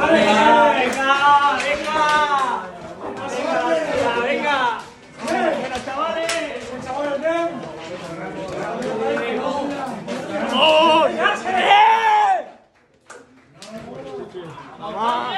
venga, venga, venga. Bueno, chavales. Chavales, ven. ¡Oh! ¡Ya se ve! ¡Vamos!